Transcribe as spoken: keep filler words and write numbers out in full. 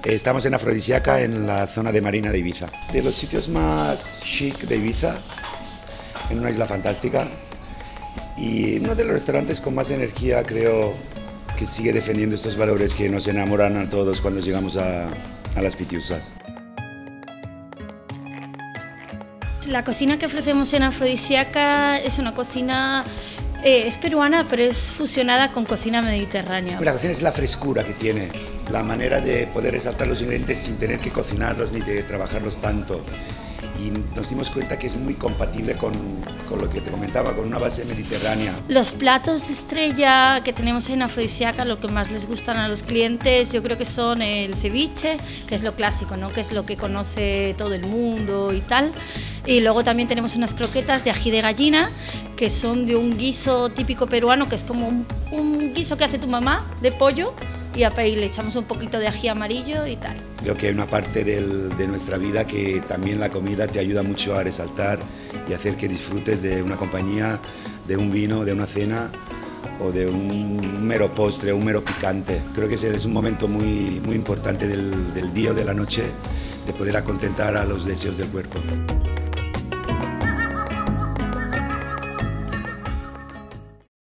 Estamos en Afrodisíaca, en la zona de Marina de Ibiza. De los sitios más chic de Ibiza, en una isla fantástica. Y uno de los restaurantes con más energía, creo, que sigue defendiendo estos valores que nos enamoran a todos cuando llegamos a, a las Pitiusas. La cocina que ofrecemos en Afrodisíaca es una cocina, eh, es peruana, pero es fusionada con cocina mediterránea. La cocina es la frescura que tiene, la manera de poder resaltar los ingredientes sin tener que cocinarlos ni de trabajarlos tanto. Y nos dimos cuenta que es muy compatible con, con lo que te comentaba, con una base mediterránea. Los platos estrella que tenemos en Afrodisíaca, lo que más les gustan a los clientes, yo creo que son el ceviche, que es lo clásico, ¿no? Que es lo que conoce todo el mundo y tal. Y luego también tenemos unas croquetas de ají de gallina, que son de un guiso típico peruano, que es como un, un guiso que hace tu mamá de pollo, y ahí le echamos un poquito de ají amarillo y tal. Creo que hay una parte del, de nuestra vida que también la comida te ayuda mucho a resaltar y hacer que disfrutes de una compañía, de un vino, de una cena o de un mero postre, un mero picante. Creo que ese es un momento muy, muy importante del, del día o de la noche, de poder acontentar a los deseos del cuerpo.